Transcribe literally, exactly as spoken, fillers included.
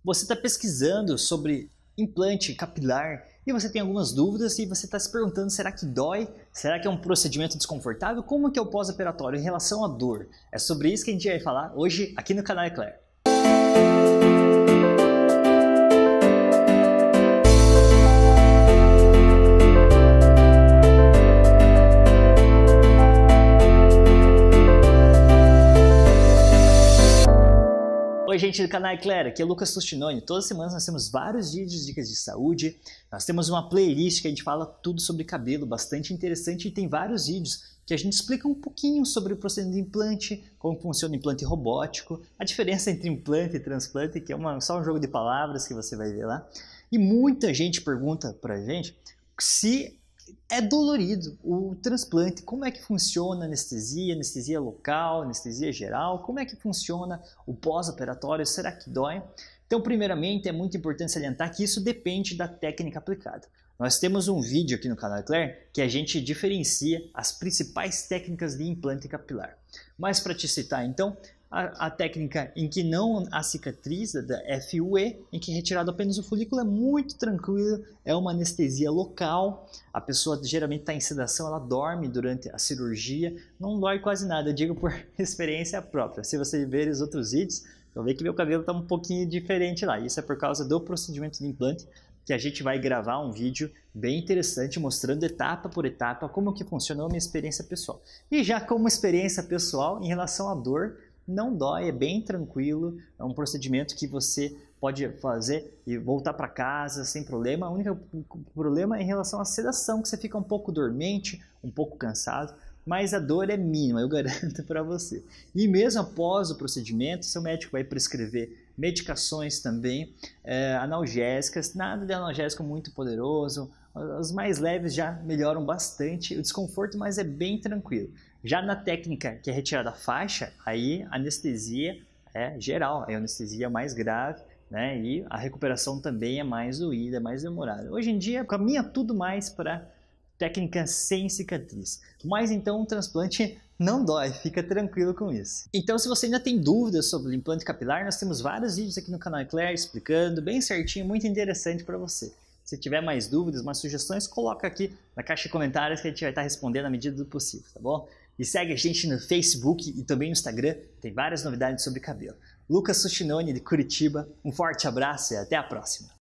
Você está pesquisando sobre implante capilar e você tem algumas dúvidas e você está se perguntando, será que dói? Será que é um procedimento desconfortável? Como que é o pós-operatório em relação à dor? É sobre isso que a gente vai falar hoje aqui no canal Eclair. Oi gente do canal Eclair, aqui é Lucas Sustinoni. Todas as semanas nós temos vários vídeos de dicas de saúde, nós temos uma playlist que a gente fala tudo sobre cabelo, bastante interessante, e tem vários vídeos que a gente explica um pouquinho sobre o procedimento de implante, como funciona o implante robótico, a diferença entre implante e transplante, que é uma, só um jogo de palavras que você vai ver lá. E muita gente pergunta pra gente se é dolorido o transplante, como é que funciona a anestesia, anestesia local, anestesia geral, como é que funciona o pós-operatório, será que dói? Então, primeiramente, é muito importante salientar que isso depende da técnica aplicada. Nós temos um vídeo aqui no canal Eclair que a gente diferencia as principais técnicas de implante capilar. Mas para te citar, então, a, a técnica em que não há cicatriz, da F U E, em que é retirado apenas o folículo, é muito tranquilo, é uma anestesia local, a pessoa geralmente está em sedação, ela dorme durante a cirurgia, não dói quase nada, eu digo por experiência própria. Se você ver os outros vídeos, eu vejo que meu cabelo está um pouquinho diferente lá, isso é por causa do procedimento de implante, que a gente vai gravar um vídeo bem interessante mostrando etapa por etapa como que funcionou a minha experiência pessoal. E já como experiência pessoal, em relação à dor, não dói, é bem tranquilo, é um procedimento que você pode fazer e voltar para casa sem problema. O único problema é em relação à sedação, que você fica um pouco dormente, um pouco cansado, mas a dor é mínima, eu garanto para você. E mesmo após o procedimento, seu médico vai prescrever medicações também, é, analgésicas, nada de analgésico muito poderoso, os mais leves já melhoram bastante o desconforto, mas é bem tranquilo. Já na técnica que é retirada a faixa, aí a anestesia é geral, é a anestesia mais grave, né? E a recuperação também é mais doída, é mais demorada. Hoje em dia caminha tudo mais para técnica sem cicatriz. Mas então o transplante não dói, fica tranquilo com isso. Então, se você ainda tem dúvidas sobre o implante capilar, nós temos vários vídeos aqui no canal Eclair explicando bem certinho, muito interessante para você. Se tiver mais dúvidas, mais sugestões, coloca aqui na caixa de comentários que a gente vai estar respondendo na medida do possível, tá bom? E segue a gente no Facebook e também no Instagram, tem várias novidades sobre cabelo. Lucas Sustinoni de Curitiba, um forte abraço e até a próxima!